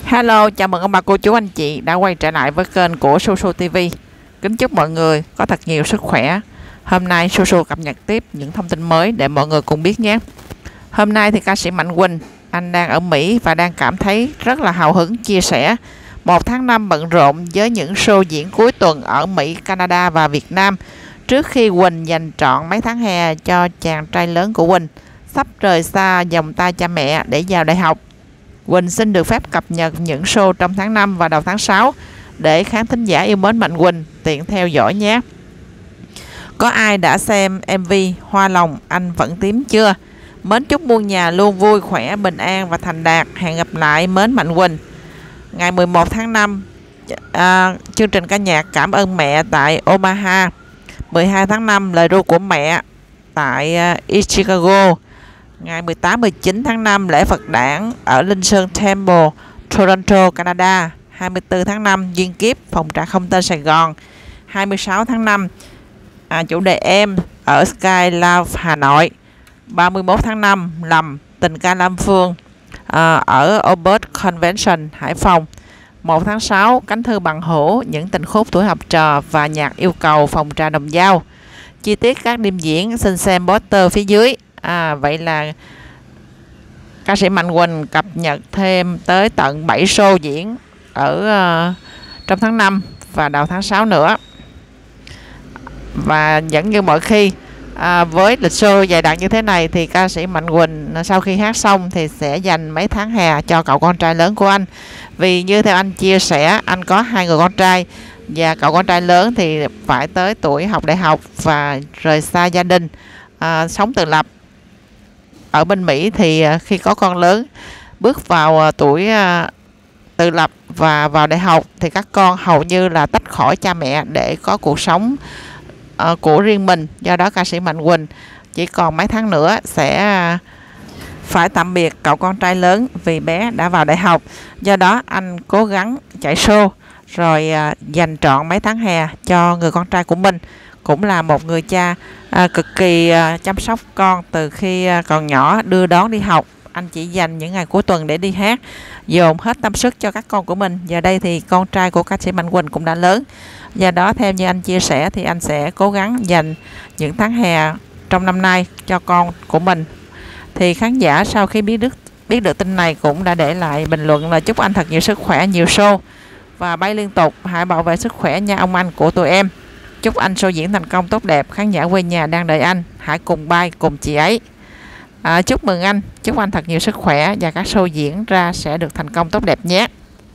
Hello, chào mừng ông bà cô chú anh chị đã quay trở lại với kênh của Su TV. Kính chúc mọi người có thật nhiều sức khỏe. Hôm nay Su cập nhật tiếp những thông tin mới để mọi người cùng biết nhé. Hôm nay thì ca sĩ Mạnh Quỳnh, anh đang ở Mỹ và đang cảm thấy rất là hào hứng chia sẻ 1 tháng 5 bận rộn với những show diễn cuối tuần ở Mỹ, Canada và Việt Nam. Trước khi Quỳnh dành trọn mấy tháng hè cho chàng trai lớn của Quỳnh sắp rời xa vòng tay cha mẹ để vào đại học, Quỳnh xin được phép cập nhật những show trong tháng 5 và đầu tháng 6 để khán thính giả yêu mến Mạnh Quỳnh tiện theo dõi nhé. Có ai đã xem MV Hoa Lòng Anh Vẫn Tím chưa? Mến chúc muôn nhà luôn vui khỏe, bình an và thành đạt. Hẹn gặp lại mến Mạnh Quỳnh. Ngày 11 tháng 5, chương trình ca nhạc Cảm ơn mẹ tại Omaha. 12 tháng 5, lời ru của mẹ tại Chicago. Ngày 18-19 tháng 5, lễ Phật đản ở Linh Sơn Temple, Toronto, Canada. 24 tháng 5, duyên kiếp phòng trà không tên Sài Gòn. 26 tháng 5, chủ đề em ở Sky Love Hà Nội. 31 tháng 5, Lầm tình ca Lam Phương ở Albert Convention Hải Phòng. 1 tháng 6, Cánh thư bằng hữu, những tình khúc tuổi học trò và nhạc yêu cầu phòng trà Đồng Dao. Chi tiết các đêm diễn xin xem poster phía dưới. Vậy là ca sĩ Mạnh Quỳnh cập nhật thêm tới tận 7 show diễn ở trong tháng 5 và đầu tháng 6 nữa. Và vẫn như mọi khi, với lịch show dày đặc như thế này thì ca sĩ Mạnh Quỳnh sau khi hát xong thì sẽ dành mấy tháng hè cho cậu con trai lớn của anh. Vì như theo anh chia sẻ, anh có 2 người con trai và cậu con trai lớn thì phải tới tuổi học đại học và rời xa gia đình, sống tự lập ở bên Mỹ. Thì khi có con lớn bước vào tuổi tự lập và vào đại học thì các con hầu như là tách khỏi cha mẹ để có cuộc sống của riêng mình. Do đó ca sĩ Mạnh Quỳnh chỉ còn mấy tháng nữa sẽ phải tạm biệt cậu con trai lớn vì bé đã vào đại học. Do đó anh cố gắng chạy show rồi dành trọn mấy tháng hè cho người con trai của mình. Cũng là một người cha cực kỳ chăm sóc con từ khi còn nhỏ, đưa đón đi học. Anh chỉ dành những ngày cuối tuần để đi hát, dồn hết tâm sức cho các con của mình. Giờ đây thì con trai của ca sĩ Mạnh Quỳnh cũng đã lớn. Do đó theo như anh chia sẻ thì anh sẽ cố gắng dành những tháng hè trong năm nay cho con của mình. Thì khán giả sau khi biết được tin này cũng đã để lại bình luận là chúc anh thật nhiều sức khỏe, nhiều show và bay liên tục. Hãy bảo vệ sức khỏe nha ông anh của tụi em. Chúc anh show diễn thành công tốt đẹp. Khán giả quê nhà đang đợi anh. Hãy cùng bay cùng chị ấy. Chúc mừng anh. Chúc anh thật nhiều sức khỏe và các show diễn ra sẽ được thành công tốt đẹp nhé.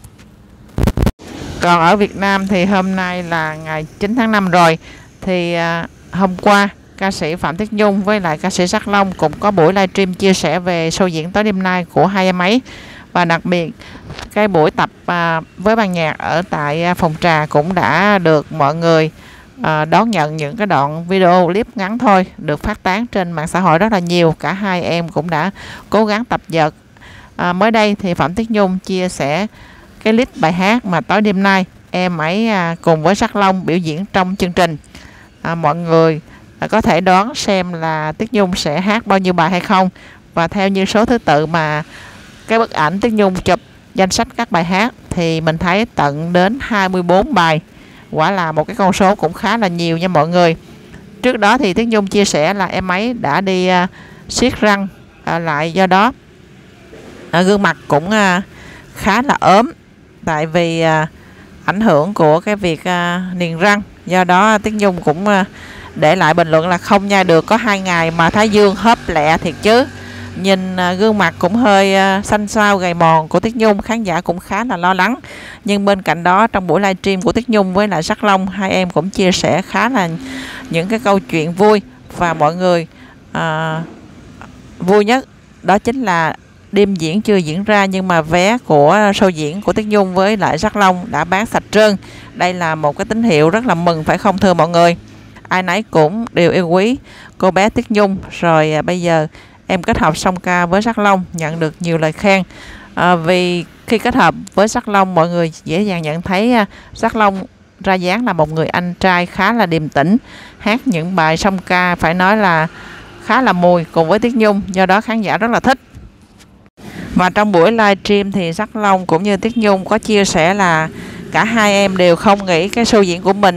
Còn ở Việt Nam thì hôm nay là ngày 9 tháng 5 rồi. Thì hôm qua ca sĩ Phạm Tuyết Nhung với lại ca sĩ Sắc Long cũng có buổi livestream chia sẻ về show diễn tối đêm nay của hai em ấy. Và đặc biệt cái buổi tập với ban nhạc ở tại phòng trà cũng đã được mọi người đón nhận những cái đoạn video clip ngắn thôi được phát tán trên mạng xã hội rất là nhiều. Cả hai em cũng đã cố gắng tập dượt. Mới đây thì Phạm Tuyết Nhung chia sẻ cái clip bài hát mà tối đêm nay em ấy cùng với Sắc Long biểu diễn trong chương trình. Mọi người có thể đoán xem là Tuyết Nhung sẽ hát bao nhiêu bài hay không. Và theo như số thứ tự mà cái bức ảnh Tuyết Nhung chụp danh sách các bài hát thì mình thấy tận đến 24 bài. Quả là một cái con số cũng khá là nhiều nha mọi người. Trước đó thì Tuyết Nhung chia sẻ là em ấy đã đi siết răng lại, do đó gương mặt cũng khá là ốm tại vì ảnh hưởng của cái việc niềng răng. Do đó Tuyết Nhung cũng để lại bình luận là không nhai được có 2 ngày mà thái dương hớp lẹ thiệt chứ. Nhìn gương mặt cũng hơi xanh xao gầy mòn của Tuyết Nhung, khán giả cũng khá là lo lắng. Nhưng bên cạnh đó trong buổi livestream của Tuyết Nhung với lại Sắc Long, hai em cũng chia sẻ khá là những cái câu chuyện vui. Và mọi người vui nhất đó chính là đêm diễn chưa diễn ra nhưng mà vé của show diễn của Tuyết Nhung với lại Sắc Long đã bán sạch trơn. Đây là một cái tín hiệu rất là mừng phải không thưa mọi người? Ai nấy cũng đều yêu quý cô bé Tuyết Nhung. Rồi bây giờ em kết hợp song ca với Sắc Long nhận được nhiều lời khen. Vì khi kết hợp với Sắc Long, mọi người dễ dàng nhận thấy Sắc Long ra dáng là một người anh trai khá là điềm tĩnh, hát những bài song ca phải nói là khá là mùi cùng với Tuyết Nhung. Do đó khán giả rất là thích. Và trong buổi livestream thì Sắc Long cũng như Tiết Nhung có chia sẻ là cả hai em đều không nghĩ cái show diễn của mình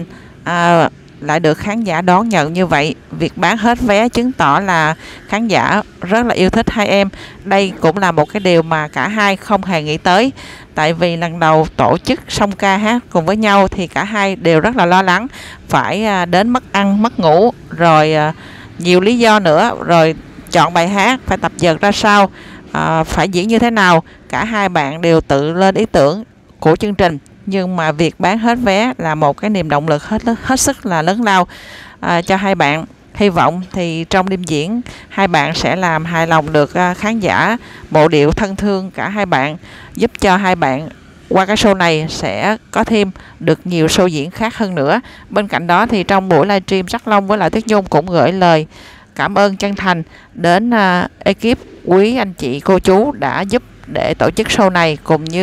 lại được khán giả đón nhận như vậy. Việc bán hết vé chứng tỏ là khán giả rất là yêu thích hai em. Đây cũng là một cái điều mà cả hai không hề nghĩ tới. Tại vì lần đầu tổ chức song ca hát cùng với nhau thì cả hai đều rất là lo lắng, phải đến mất ăn mất ngủ, rồi nhiều lý do nữa, rồi chọn bài hát phải tập dượt ra sao, phải diễn như thế nào. Cả hai bạn đều tự lên ý tưởng của chương trình, nhưng mà việc bán hết vé là một cái niềm động lực hết sức là lớn lao cho hai bạn. Hy vọng thì trong đêm diễn hai bạn sẽ làm hài lòng được khán giả mộ điệu thân thương cả hai bạn, giúp cho hai bạn qua cái show này sẽ có thêm được nhiều show diễn khác hơn nữa. Bên cạnh đó thì trong buổi livestream, Sắc Long với lại Tiết Nhung cũng gửi lời cảm ơn chân thành đến ekip quý anh chị cô chú đã giúp để tổ chức show này,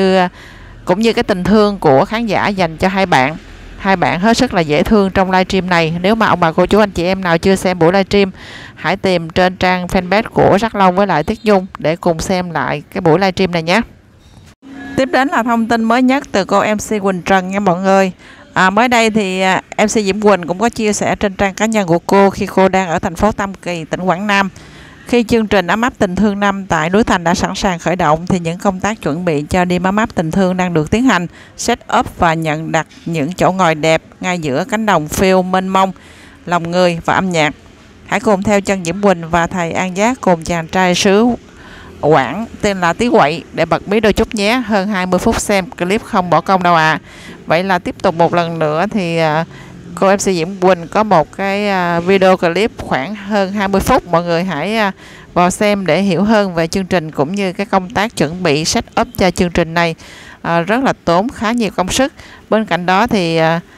cũng như cái tình thương của khán giả dành cho hai bạn. Hai bạn hết sức là dễ thương trong livestream này. Nếu mà ông bà cô chú anh chị em nào chưa xem buổi livestream, hãy tìm trên trang fanpage của Sắc Long với lại Tiết Nhung để cùng xem lại cái buổi livestream này nhé. Tiếp đến là thông tin mới nhất từ cô MC Quỳnh Trần nha mọi người. Mới đây thì MC Diễm Quỳnh cũng có chia sẻ trên trang cá nhân của cô khi cô đang ở thành phố Tam Kỳ, tỉnh Quảng Nam. Khi chương trình Ấm áp tình thương 5 tại Núi Thành đã sẵn sàng khởi động thì những công tác chuẩn bị cho đêm ấm áp tình thương đang được tiến hành, set up và nhận đặt những chỗ ngồi đẹp ngay giữa cánh đồng phiêu mênh mông, lòng người và âm nhạc. Hãy cùng theo chân Diễm Quỳnh và thầy An Giác cùng chàng trai xứ Quảng tên là Tí Quậy để bật mí đôi chút nhé. Hơn 20 phút xem clip không bỏ công đâu ạ. Vậy là tiếp tục một lần nữa thì cô MC Diễm Quỳnh có một cái video clip khoảng hơn 20 phút. Mọi người hãy vào xem để hiểu hơn về chương trình cũng như cái công tác chuẩn bị set up cho chương trình này. Rất là tốn khá nhiều công sức. Bên cạnh đó thì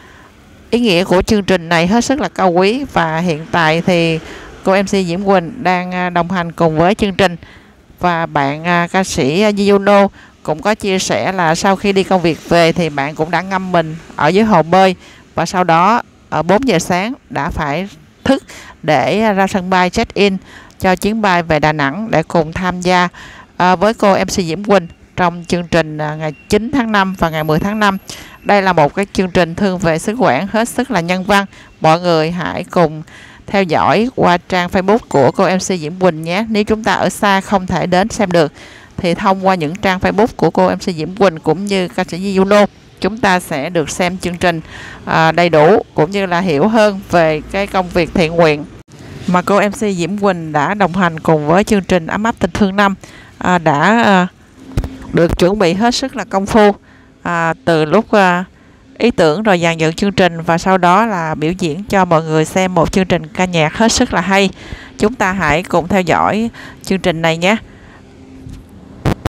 ý nghĩa của chương trình này hết sức là cao quý, và hiện tại thì cô MC Diễm Quỳnh đang đồng hành cùng với chương trình. Và bạn ca sĩ Yuno cũng có chia sẻ là sau khi đi công việc về thì bạn cũng đã ngâm mình ở dưới hồ bơi, và sau đó ở 4 giờ sáng đã phải thức để ra sân bay check-in cho chuyến bay về Đà Nẵng để cùng tham gia với cô MC Diễm Quỳnh trong chương trình ngày 9 tháng 5 và ngày 10 tháng 5. Đây là một cái chương trình thương về xứ Quảng hết sức là nhân văn. Mọi người hãy cùng theo dõi qua trang Facebook của cô MC Diễm Quỳnh nhé. Nếu chúng ta ở xa không thể đến xem được thì thông qua những trang Facebook của cô MC Diễm Quỳnh cũng như ca sĩ Yuno, chúng ta sẽ được xem chương trình đầy đủ cũng như là hiểu hơn về cái công việc thiện nguyện mà cô MC Diễm Quỳnh đã đồng hành cùng với chương trình Ấm áp tình thương 5 đã được chuẩn bị hết sức là công phu từ lúc ý tưởng rồi dàn dựng chương trình, và sau đó là biểu diễn cho mọi người xem một chương trình ca nhạc hết sức là hay. Chúng ta hãy cùng theo dõi chương trình này nhé.